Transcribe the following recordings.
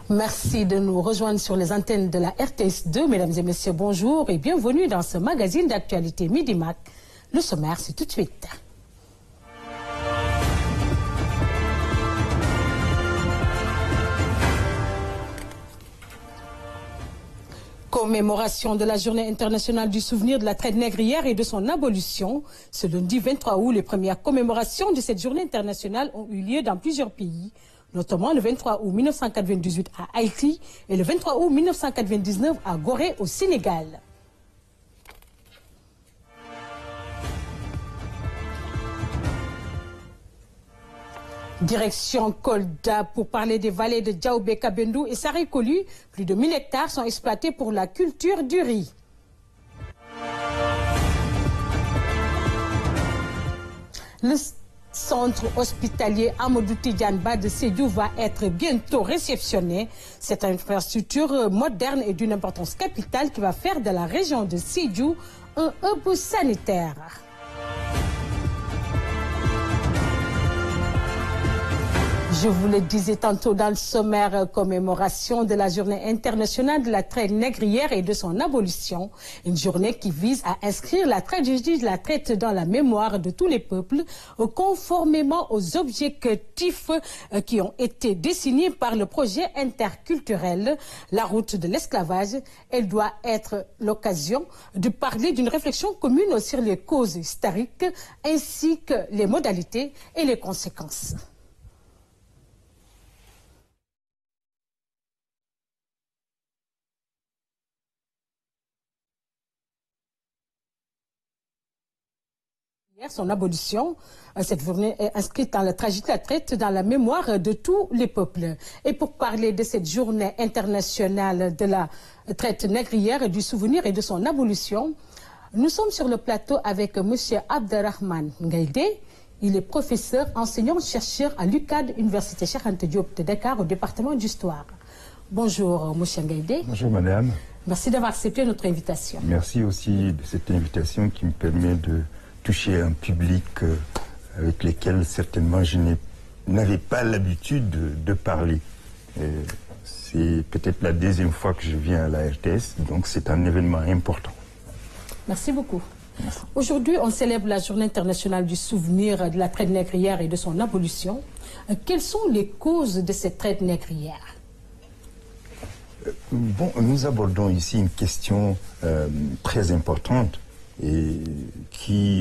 Merci de nous rejoindre sur les antennes de la RTS2. Mesdames et messieurs, bonjour et bienvenue dans ce magazine d'actualité Midi Mac. Le sommaire, c'est tout de suite. Commémoration de la Journée internationale du souvenir de la traite négrière et de son abolition. Ce lundi 23 août, les premières commémorations de cette journée internationale ont eu lieu dans plusieurs pays, notamment le 23 août 1998 à Haïti et le 23 août 1999 à Gorée au Sénégal. Direction Kolda pour parler des vallées de Diaoubé, Kabendou et Sarekolu. Plus de 1000 hectares sont exploités pour la culture du riz. Le centre hospitalier Amadou Tidiane Ba de Sédhiou va être bientôt réceptionné. Cette infrastructure moderne est d'une importance capitale qui va faire de la région de Sédhiou un hub sanitaire. Je vous le disais tantôt dans le sommaire, commémoration de la journée internationale de la traite négrière et de son abolition. Une journée qui vise à inscrire la tragédie de la traite dans la mémoire de tous les peuples, conformément aux objectifs qui ont été dessinés par le projet interculturel, la route de l'esclavage. Elle doit être l'occasion de parler d'une réflexion commune sur les causes historiques ainsi que les modalités et les conséquences. Son abolition, cette journée est inscrite dans la tragédie de la traite dans la mémoire de tous les peuples. Et pour parler de cette journée internationale de la traite négrière, du souvenir et de son abolition, nous sommes sur le plateau avec M. Abderrahmane Ngaïdé. Il est professeur, enseignant-chercheur à l'UCAD, Université Cheikh Anta Diop de Dakar, au département d'histoire. Bonjour M. Ngaïdé. Bonjour madame. Merci d'avoir accepté notre invitation. Merci aussi de cette invitation qui me permet de toucher un public avec lequel certainement je n'avais pas l'habitude de parler. C'est peut-être la deuxième fois que je viens à la RTS, donc c'est un événement important. Merci beaucoup. Aujourd'hui, on célèbre la Journée internationale du souvenir de la traite négrière et de son abolition. Quelles sont les causes de cette traite négrière? Bon, nous abordons ici une question très importante et qui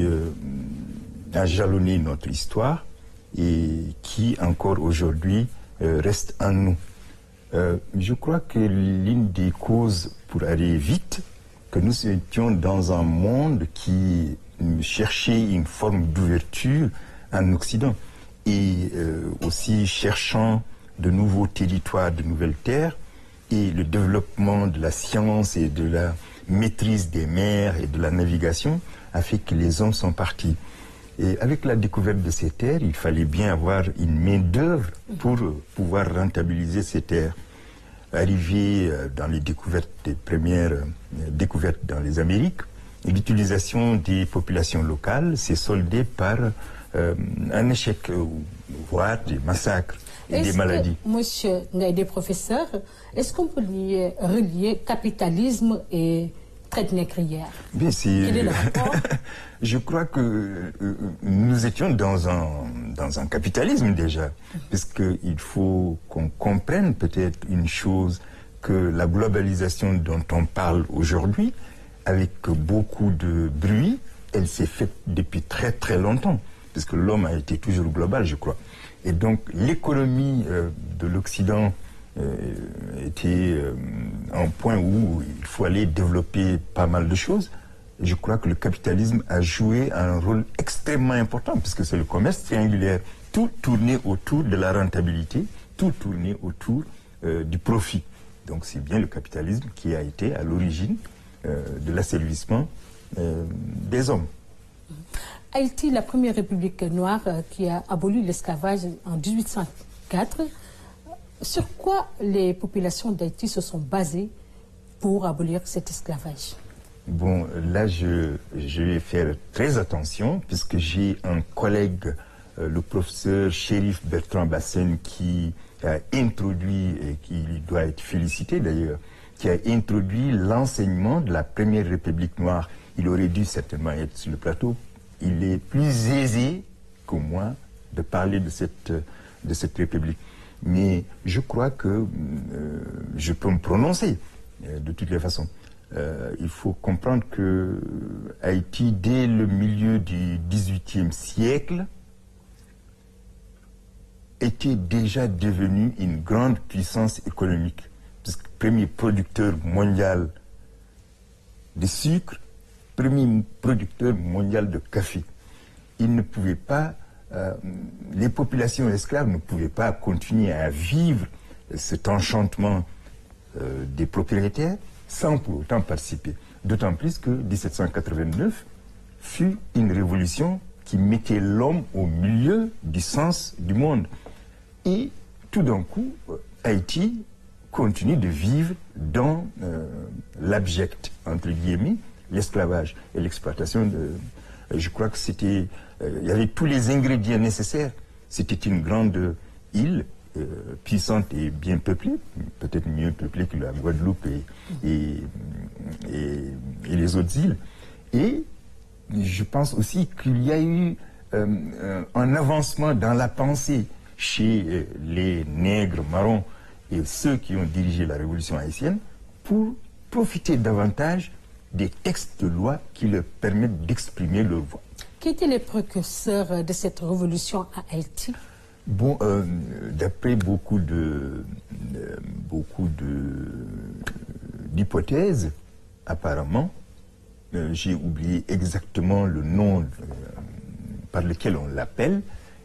a jalonné notre histoire et qui encore aujourd'hui reste en nous. Je crois que l'une des causes, pour aller vite, que nous étions dans un monde qui cherchait une forme d'ouverture en Occident et aussi cherchant de nouveaux territoires, de nouvelles terres, et le développement de la science et de la maîtrise des mers et de la navigation a fait que les hommes sont partis. Et avec la découverte de ces terres, il fallait bien avoir une main-d'œuvre pour pouvoir rentabiliser ces terres. Arrivé dans les découvertes, des premières découvertes dans les Amériques, l'utilisation des populations locales s'est soldée par un échec, voire des massacres et des maladies. Monsieur Ngaïdé, professeur, est-ce qu'on peut relier capitalisme et traite négrière? Bien, quel est le rapport? Je crois que nous étions dans un capitalisme déjà, puisqu'il faut qu'on comprenne peut-être une chose, que la globalisation dont on parle aujourd'hui, avec beaucoup de bruit, elle s'est faite depuis très très longtemps, puisque l'homme a été toujours global, je crois. Et donc l'économie de l'Occident était un point où il faut aller développer pas mal de choses. Je crois que le capitalisme a joué un rôle extrêmement important, puisque c'est le commerce triangulaire. Tout tournait autour de la rentabilité, tout tournait autour du profit. Donc c'est bien le capitalisme qui a été à l'origine de l'asservissement des hommes. Haïti, la première république noire qui a aboli l'esclavage en 1804. Sur quoi les populations d'Haïti se sont basées pour abolir cet esclavage? Bon, là, je vais faire très attention, puisque j'ai un collègue, le professeur Chérif Bertrand Bassène, qui a introduit, et qui doit être félicité d'ailleurs, qui a introduit l'enseignement de la première République noire. Il aurait dû certainement être sur le plateau. Il est plus aisé que moi de parler de cette République. Mais je crois que je peux me prononcer de toutes les façons. Il faut comprendre que Haïti, dès le milieu du XVIIIe siècle, était déjà devenu une grande puissance économique. Puisque premier producteur mondial de sucre, premier producteur mondial de café. Il ne pouvait pas, les populations esclaves ne pouvaient pas continuer à vivre cet enchantement des propriétaires sans pour autant participer. D'autant plus que 1789 fut une révolution qui mettait l'homme au milieu du sens du monde. Et tout d'un coup, Haïti continue de vivre dans l'abject, entre guillemets, l'esclavage et l'exploitation. Je crois que c'était... il y avait tous les ingrédients nécessaires. C'était une grande île puissante et bien peuplée, peut-être mieux peuplée que la Guadeloupe et les autres îles. Et je pense aussi qu'il y a eu un avancement dans la pensée chez les nègres marrons et ceux qui ont dirigé la révolution haïtienne pour profiter davantage des textes de loi qui leur permettent d'exprimer leur voix. Qui étaient les précurseurs de cette révolution à Haïti? Bon, d'après beaucoup d'hypothèses, apparemment, j'ai oublié exactement le nom par lequel on l'appelle,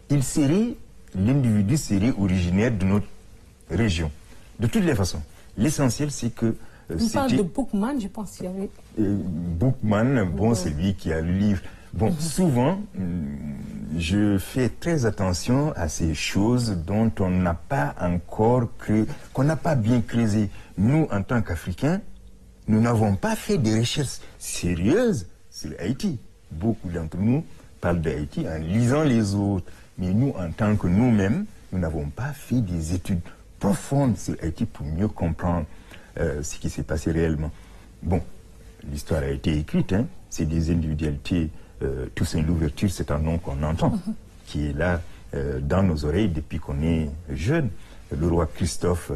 l'individu serait originaire de notre région. De toutes les façons, l'essentiel c'est que... On parle de Boukman, je pense qu'il y avait... Boukman, bon, c'est lui qui a le livre. Bon, souvent, je fais très attention à ces choses dont on n'a pas encore qu'on n'a pas bien creusé. Nous, en tant qu'Africains, nous n'avons pas fait des recherches sérieuses sur Haïti. Beaucoup d'entre nous parlent d'Haïti en lisant les autres. Mais nous, en tant que nous-mêmes, nous n'avons pas fait des études profondes sur Haïti pour mieux comprendre ce qui s'est passé réellement. Bon, l'histoire a été écrite, hein. C'est des individualités. Toussaint Louverture, c'est un nom qu'on entend, qui est là dans nos oreilles depuis qu'on est jeune. Le roi Christophe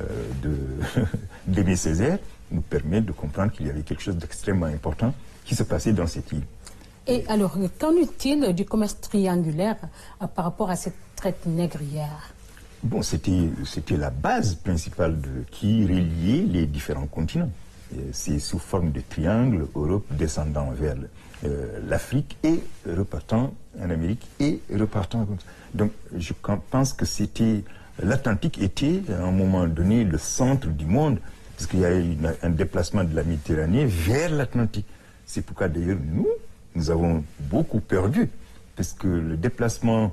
d'Aimé Césaire nous permet de comprendre qu'il y avait quelque chose d'extrêmement important qui se passait dans cette île. Et alors, qu'en est-il du commerce triangulaire par rapport à cette traite négrière? Bon, c'était la base principale qui reliait les différents continents. C'est sous forme de triangle, Europe descendant vers l'Afrique et repartant en Amérique et repartant comme ça. Donc je pense que l'Atlantique était à un moment donné le centre du monde, parce qu'il y a eu un déplacement de la Méditerranée vers l'Atlantique. C'est pourquoi d'ailleurs nous avons beaucoup perdu, parce que le déplacement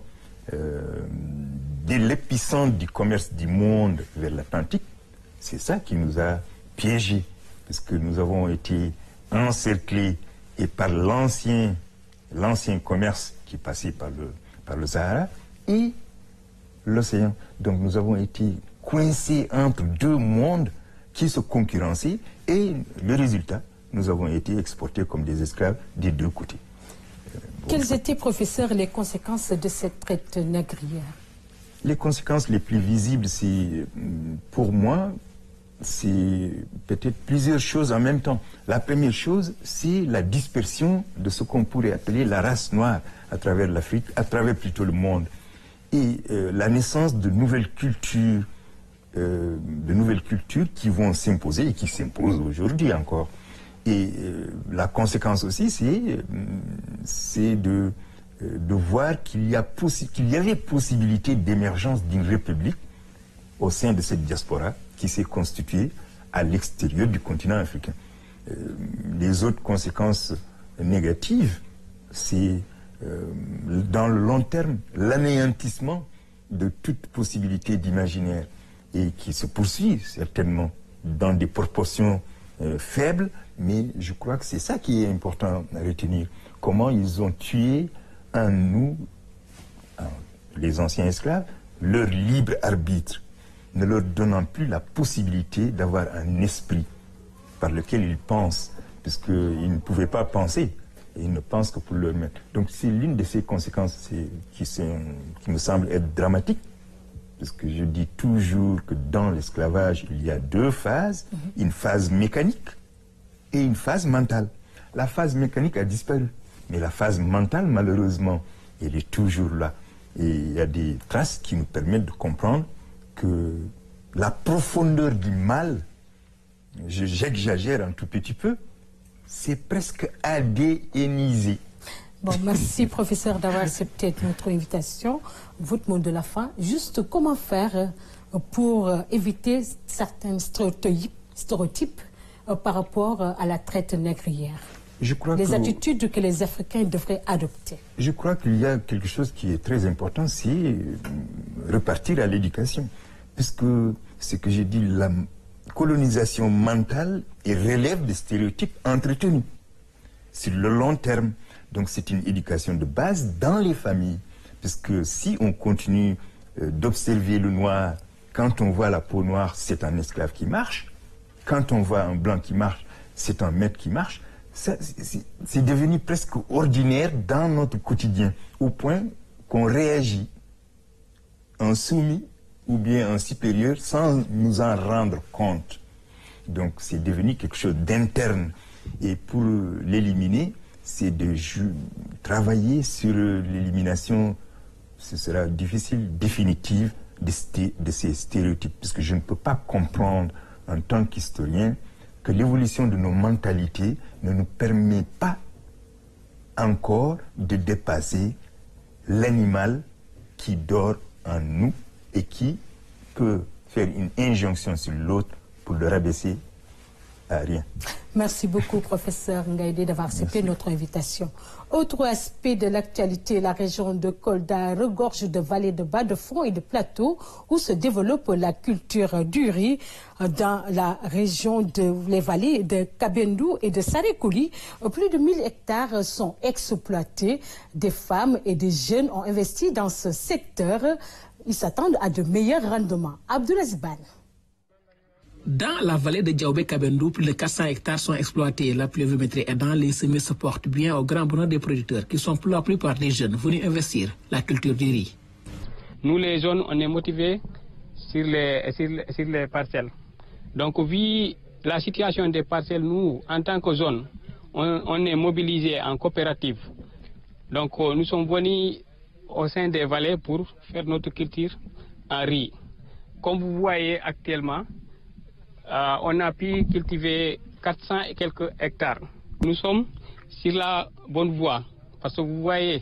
de l'épicentre du commerce du monde vers l'Atlantique, c'est ça qui nous a piégés, parce que nous avons été encerclés et par l'ancien commerce qui passait par le Sahara et l'océan. Donc nous avons été coincés entre deux mondes qui se concurrençaient et le résultat, nous avons été exportés comme des esclaves des deux côtés. Quelles étaient, professeur, les conséquences de cette traite négrière? Les conséquences les plus visibles, c'est, pour moi, c'est peut-être plusieurs choses en même temps. La première chose, c'est la dispersion de ce qu'on pourrait appeler la race noire à travers l'Afrique, à travers plutôt le monde. Et la naissance de nouvelles cultures qui vont s'imposer et qui s'imposent aujourd'hui encore. Et la conséquence aussi, c'est de voir qu'il y avait possibilité d'émergence d'une république au sein de cette diaspora qui s'est constituée à l'extérieur du continent africain. Les autres conséquences négatives, c'est dans le long terme l'anéantissement de toute possibilité d'imaginaire et qui se poursuit certainement dans des proportions faibles, mais je crois que c'est ça qui est important à retenir. Comment ils ont tué en nous, les anciens esclaves, leur libre arbitre. ne leur donnant plus la possibilité d'avoir un esprit par lequel ils pensent, puisqu'ils ne pouvaient pas penser, et ils ne pensent que pour leur mettre. Donc c'est l'une de ces conséquences qui me semble être dramatique, parce que je dis toujours que dans l'esclavage, il y a deux phases, une phase mécanique et une phase mentale. La phase mécanique a disparu, mais la phase mentale, malheureusement, elle est toujours là. Et il y a des traces qui nous permettent de comprendre que la profondeur du mal, j'exagère un tout petit peu, c'est presque adénisé. Bon, merci professeur d'avoir accepté notre invitation. Votre mot de la fin, juste comment faire pour éviter certains stéréotypes par rapport à la traite négrière? Les attitudes que les Africains devraient adopter. Je crois qu'il y a quelque chose qui est très important, c'est repartir à l'éducation. Puisque ce que j'ai dit, la colonisation mentale relève des stéréotypes entretenus sur le long terme. Donc c'est une éducation de base dans les familles. Puisque si on continue d'observer le noir, quand on voit la peau noire, c'est un esclave qui marche. Quand on voit un blanc qui marche, c'est un maître qui marche. C'est devenu presque ordinaire dans notre quotidien, au point qu'on réagit en soumis ou bien en supérieur sans nous en rendre compte. Donc c'est devenu quelque chose d'interne. Et pour l'éliminer, c'est de travailler sur l'élimination, ce sera difficile, définitive de ces stéréotypes. Parce que je ne peux pas comprendre en tant qu'historien que l'évolution de nos mentalités ne nous permet pas encore de dépasser l'animal qui dort en nous et qui peut faire une injonction sur l'autre pour le rabaisser à rien. Merci beaucoup, professeur Ngaïdé, d'avoir accepté notre invitation. Autre aspect de l'actualité, la région de Kolda regorge de vallées de bas de fond et de plateaux où se développe la culture du riz. Dans la région les vallées de Kabendou et de Sarekouli, plus de 1000 hectares sont exploités. Des femmes et des jeunes ont investi dans ce secteur. Ils s'attendent à de meilleurs rendements. Abdoulaziz Ban. Dans la vallée de Diaobé-Kabendou, plus de 400 hectares sont exploités. La pluviométrie aidant, les semis se portent bien au grand bonheur des producteurs, qui sont pour la plupart des jeunes venus investir la culture du riz. Nous, les jeunes, on est motivés sur les parcelles. Donc, vu la situation des parcelles, nous, en tant que zone, on est mobilisés en coopérative. Donc, nous sommes venus au sein des vallées pour faire notre culture en riz. Comme vous voyez actuellement, on a pu cultiver 400 et quelques hectares. Nous sommes sur la bonne voie parce que vous voyez,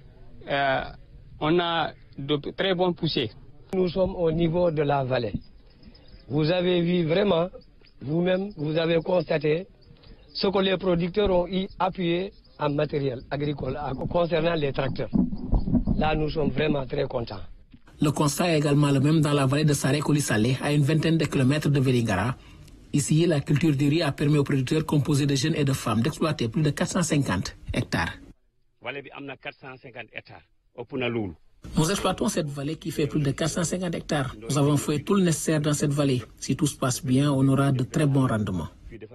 on a de très bonnes poussées. Nous sommes au niveau de la vallée. Vous avez vu vraiment, vous-même, vous avez constaté ce que les producteurs ont appuyé en matériel agricole concernant les tracteurs. Là, nous sommes vraiment très contents. Le constat est également le même dans la vallée de Sarekouli-Salé, à une vingtaine de kilomètres de Vélingara. Ici, la culture du riz a permis aux producteurs composés de jeunes et de femmes d'exploiter plus de 450 hectares. Nous exploitons cette vallée qui fait plus de 450 hectares. Nous avons fait tout le nécessaire dans cette vallée. Si tout se passe bien, on aura de très bons rendements.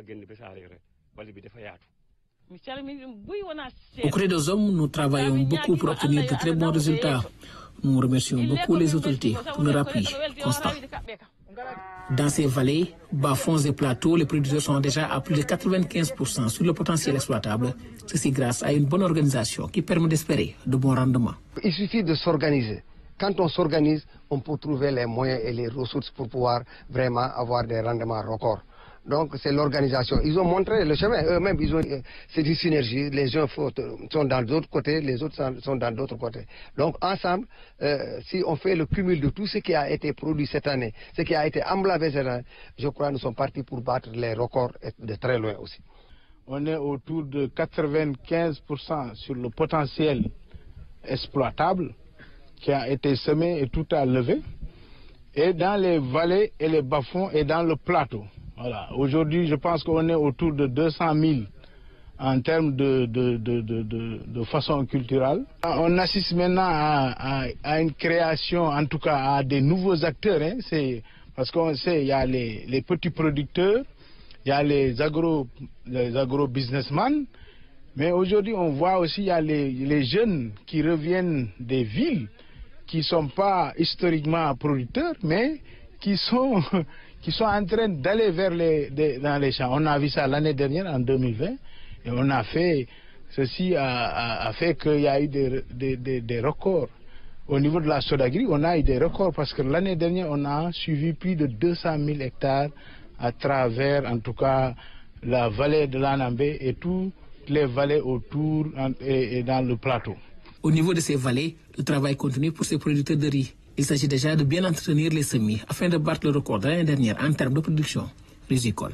Au Cré des Hommes, nous travaillons beaucoup pour obtenir de très bons résultats. Nous remercions beaucoup les autorités pour leur appui constant. Dans ces vallées, bas-fonds et plateaux, les producteurs sont déjà à plus de 95% sur le potentiel exploitable. Ceci grâce à une bonne organisation qui permet d'espérer de bons rendements. Il suffit de s'organiser. Quand on s'organise, on peut trouver les moyens et les ressources pour pouvoir vraiment avoir des rendements records. Donc c'est l'organisation. Ils ont montré le chemin. Eux-mêmes, c'est une synergie. Les uns sont dans d'autres côtés, les autres sont dans d'autres côtés. Donc ensemble, si on fait le cumul de tout ce qui a été produit cette année, ce qui a été emblavé cette année, je crois que nous sommes partis pour battre les records de très loin aussi. On est autour de 95% sur le potentiel exploitable qui a été semé et tout a levé. Et dans les vallées et les bas-fonds et dans le plateau. Voilà. Aujourd'hui, je pense qu'on est autour de 200 000 en termes de façon culturelle. On assiste maintenant à une création, en tout cas à des nouveaux acteurs. Hein. Parce qu'on sait, il y a les petits producteurs, il y a les agro-businessmen, mais aujourd'hui on voit aussi il y a les jeunes qui reviennent des villes, qui ne sont pas historiquement producteurs, mais qui sont en train d'aller dans les champs. On a vu ça l'année dernière, en 2020, et on a fait, ceci a fait qu'il y a eu des records. Au niveau de la Sodagri, on a eu des records parce que l'année dernière, on a suivi plus de 200 000 hectares à travers, en tout cas, la vallée de l'Anambé et toutes les vallées autour et dans le plateau. Au niveau de ces vallées, le travail continue pour ces producteurs de riz. Il s'agit déjà de bien entretenir les semis afin de battre le record de l'année dernière en termes de production risicole.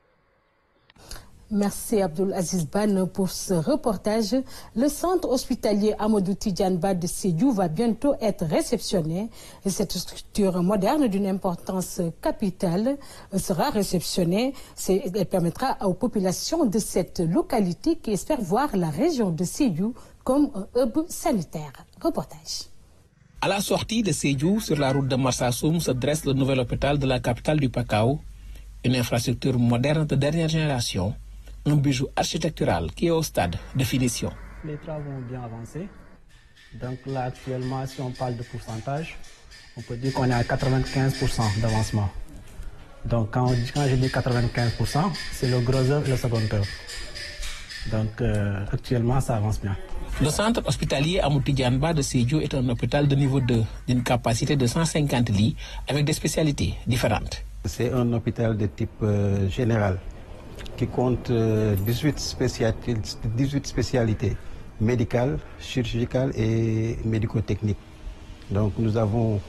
Merci Abdoul Aziz Ban pour ce reportage. Le centre hospitalier Amadou Tidiane Ba de Sédhiou va bientôt être réceptionné. Et cette structure moderne d'une importance capitale sera réceptionnée. Elle permettra aux populations de cette localité qui espèrent voir la région de Sédhiou comme un hub sanitaire. Reportage. À la sortie de Sédhiou, sur la route de Marsassoum, se dresse le nouvel hôpital de la capitale du Pakao, une infrastructure moderne de dernière génération. Un bijou architectural qui est au stade de finition. Les travaux ont bien avancé. Donc là, actuellement, si on parle de pourcentage, on peut dire qu'on est à 95% d'avancement. Donc quand je dis 95%, c'est le gros œuvre et le second œuvre. Donc actuellement, ça avance bien. Le centre hospitalier Amadou Tidiane Ba de Sédhiou est un hôpital de niveau 2, d'une capacité de 150 lits, avec des spécialités différentes. C'est un hôpital de type général, qui compte 18 spécialités médicales, chirurgicales et médico-techniques. Donc nous avons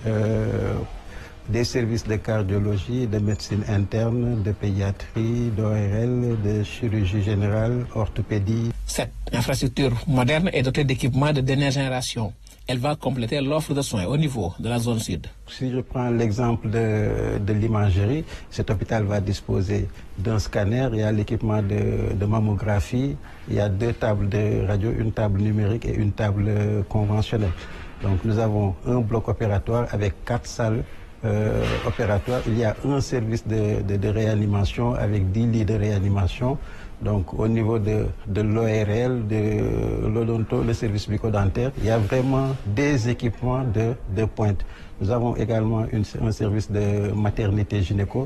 des services de cardiologie, de médecine interne, de pédiatrie, d'ORL, de chirurgie générale, orthopédie. Cette infrastructure moderne est dotée d'équipements de dernière génération. Elle va compléter l'offre de soins au niveau de la zone sud. Si je prends l'exemple de l'imagerie, cet hôpital va disposer d'un scanner, il y a l'équipement de mammographie, il y a 2 tables de radio, une table numérique et une table conventionnelle. Donc nous avons un bloc opératoire avec 4 salles opératoires. Il y a un service de réanimation avec 10 lits de réanimation. Donc au niveau de l'ORL, de l'odonto, le service bucco-dentaire, il y a vraiment des équipements de pointe. Nous avons également un service de maternité gynéco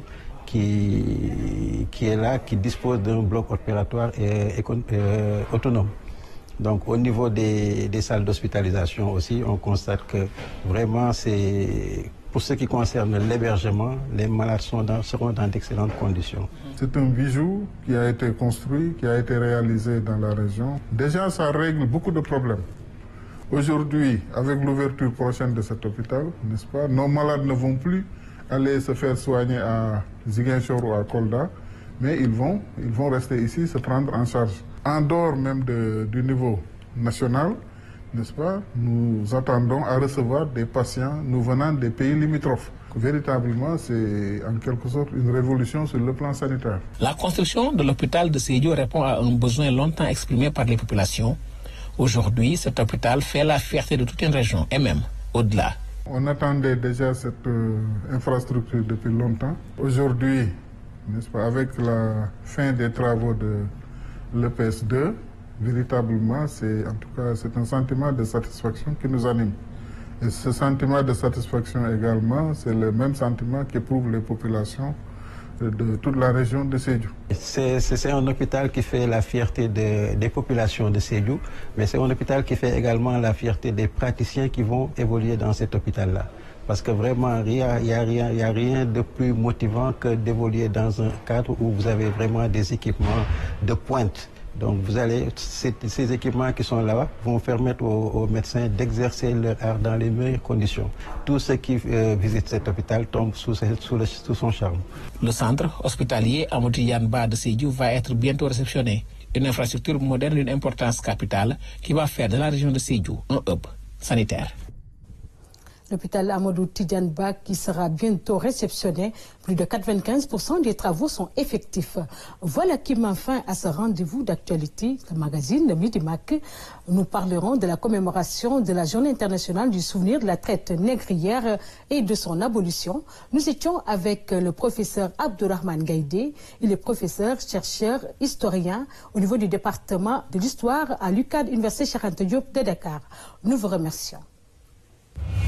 qui est là, qui dispose d'un bloc opératoire autonome. Donc au niveau des salles d'hospitalisation aussi, on constate que vraiment pour ce qui concerne l'hébergement, les malades seront dans d'excellentes conditions. C'est un bijou qui a été construit, qui a été réalisé dans la région. Déjà, ça règle beaucoup de problèmes. Aujourd'hui, avec l'ouverture prochaine de cet hôpital, n'est-ce pas, nos malades ne vont plus aller se faire soigner à Ziguinchor ou à Kolda, mais ils vont rester ici, se prendre en charge. En dehors même du niveau national, n'est-ce pas, nous attendons à recevoir des patients nous venant des pays limitrophes. Véritablement, c'est en quelque sorte une révolution sur le plan sanitaire. La construction de l'hôpital de Sédhiou répond à un besoin longtemps exprimé par les populations. Aujourd'hui, cet hôpital fait la fierté de toute une région et même au-delà. On attendait déjà cette infrastructure depuis longtemps. Aujourd'hui, n'est-ce pas, avec la fin des travaux de l'EPS2, véritablement, c'est un sentiment de satisfaction qui nous anime. Et ce sentiment de satisfaction également, c'est le même sentiment qu'éprouvent les populations de toute la région de Sédhiou. C'est un hôpital qui fait la fierté des populations de Sédhiou, mais c'est un hôpital qui fait également la fierté des praticiens qui vont évoluer dans cet hôpital-là. Parce que vraiment, il n'y a rien de plus motivant que d'évoluer dans un cadre où vous avez vraiment des équipements de pointe. Donc ces équipements qui sont là vont permettre aux médecins d'exercer leur art dans les meilleures conditions. Tous ceux qui visitent cet hôpital tombent sous son charme. Le centre hospitalier Amadou Tidiane Ba de Sédhiou va être bientôt réceptionné. Une infrastructure moderne d'une importance capitale qui va faire de la région de Sédhiou un hub sanitaire. L'hôpital Amadou Tidiane Ba qui sera bientôt réceptionné. Plus de 95% des travaux sont effectifs. Voilà qui met fin à ce rendez-vous d'actualité, le magazine Midi Mac. Nous parlerons de la commémoration de la Journée internationale du souvenir de la traite négrière et de son abolition. Nous étions avec le professeur Abdourahmane Gaïdé. Il est professeur, chercheur, historien au niveau du département de l'histoire à l'UCAD, Université Cheikh Anta Diop de Dakar. Nous vous remercions.